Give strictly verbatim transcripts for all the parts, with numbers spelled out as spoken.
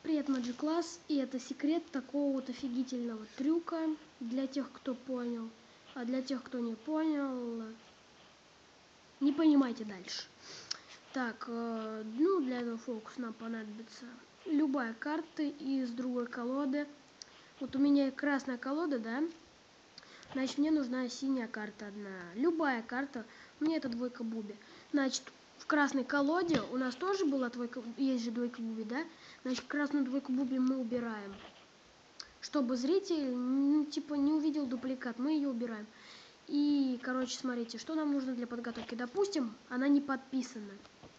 Привет, Magic Class, и это секрет такого вот офигительного трюка для тех, кто понял, а для тех, кто не понял, не понимайте дальше. Так, э, ну для этого фокуса нам понадобится любая карта из другой колоды. Вот у меня красная колода, да, значит мне нужна синяя карта одна, любая карта, мне это двойка буби. Значит, в красной колоде у нас тоже была двойка, есть же двойка буби, да? Значит, красную двойку буби мы убираем, чтобы зритель, ну, типа, не увидел дупликат, мы ее убираем. И, короче, смотрите, что нам нужно для подготовки. Допустим, она не подписана,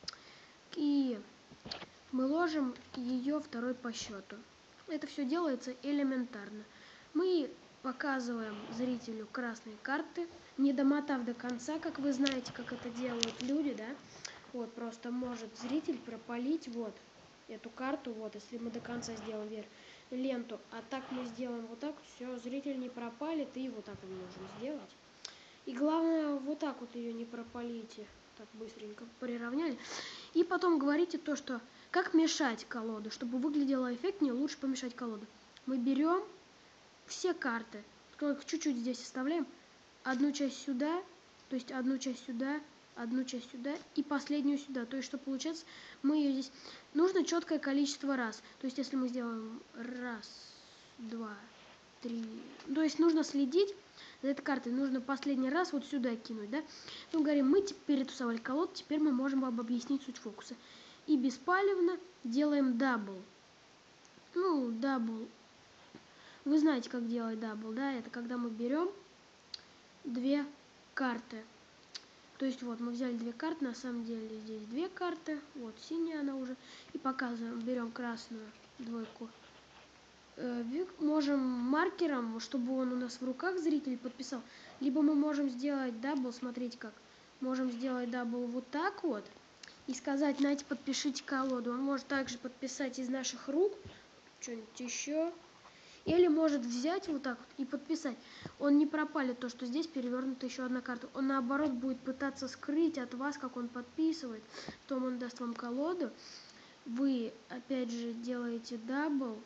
и мы ложим ее второй по счету. Это все делается элементарно. Мы показываем зрителю красные карты, не домотав до конца, как вы знаете, как это делают люди, да? Вот, просто может зритель пропалить вот эту карту, вот, если мы до конца сделаем вверх ленту, а так мы сделаем вот так, все, зритель не пропалит, и вот так мы можем сделать. И главное, вот так вот ее не пропалите, так быстренько приравняли. И потом говорите то, что как мешать колоду, чтобы выглядело эффектнее, лучше помешать колоду. Мы берем все карты, чуть-чуть здесь оставляем, одну часть сюда, то есть одну часть сюда, одну часть сюда и последнюю сюда. То есть, что получается, мы ее здесь... Нужно четкое количество раз. То есть, если мы сделаем раз, два, три... То есть, нужно следить за этой картой. Нужно последний раз вот сюда кинуть, да? Ну, говорим, мы перетусовали колоду, теперь мы можем вам объяснить суть фокуса. И беспалевно делаем дабл. Ну, дабл. Вы знаете, как делать дабл, да? Это когда мы берем две карты. То есть вот мы взяли две карты, на самом деле здесь две карты, вот синяя она уже, и показываем, берем красную двойку. Э, можем маркером, чтобы он у нас в руках зритель подписал, либо мы можем сделать дабл, смотрите как, можем сделать дабл вот так вот, и сказать, знаете, подпишите колоду. Он может также подписать из наших рук, что-нибудь еще. Или может взять вот так вот и подписать. Он не пропалит то, что здесь перевернута еще одна карта. Он наоборот будет пытаться скрыть от вас, как он подписывает. Потом он даст вам колоду. Вы опять же делаете дабл.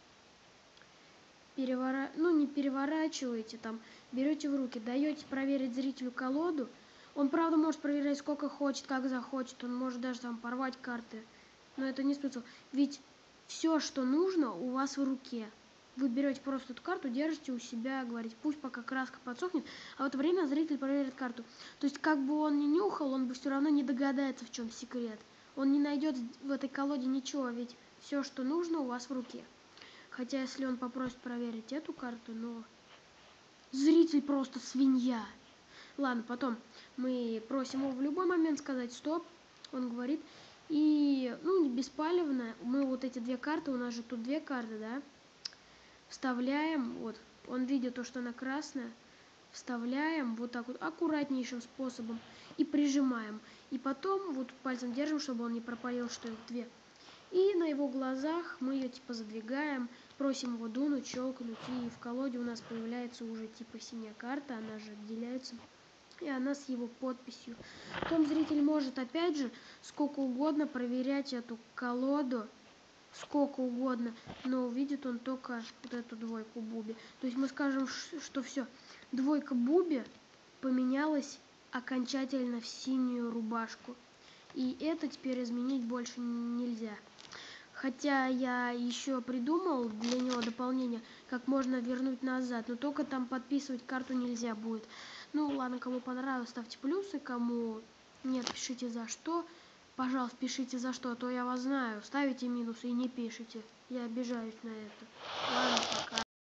Перевора... Ну не переворачиваете, там берете в руки, даете проверить зрителю колоду. Он правда может проверять сколько хочет, как захочет. Он может даже там порвать карты. Но это не смысл. Ведь все, что нужно, у вас в руке. Вы берете просто эту карту, держите у себя, говорите, пусть пока краска подсохнет, а в это время зритель проверит карту. То есть, как бы он ни нюхал, он бы все равно не догадается, в чем секрет. Он не найдет в этой колоде ничего, ведь все, что нужно, у вас в руке. Хотя, если он попросит проверить эту карту, но зритель просто свинья. Ладно, потом мы просим его в любой момент сказать стоп, он говорит, и, ну, беспалевно, мы вот эти две карты, у нас же тут две карты, да, вставляем, вот, он видит то, что она красная, вставляем вот так вот аккуратнейшим способом и прижимаем. И потом вот пальцем держим, чтобы он не пропалил, что их две. И на его глазах мы ее типа задвигаем, просим его дунуть, щелкнуть, и в колоде у нас появляется уже типа синяя карта, она же отделяется, и она с его подписью. Потом зритель может опять же сколько угодно проверять эту колоду, сколько угодно, но увидит он только вот эту двойку буби. То есть мы скажем, что все, двойка буби поменялась окончательно в синюю рубашку. И это теперь изменить больше нельзя. Хотя я еще придумал для него дополнение, как можно вернуть назад, но только там подписывать карту нельзя будет. Ну ладно, кому понравилось, ставьте плюсы, кому нет, пишите за что. Пожалуйста, пишите за что, а то я вас знаю. Ставите минусы и не пишите. Я обижаюсь на это. Ладно, пока.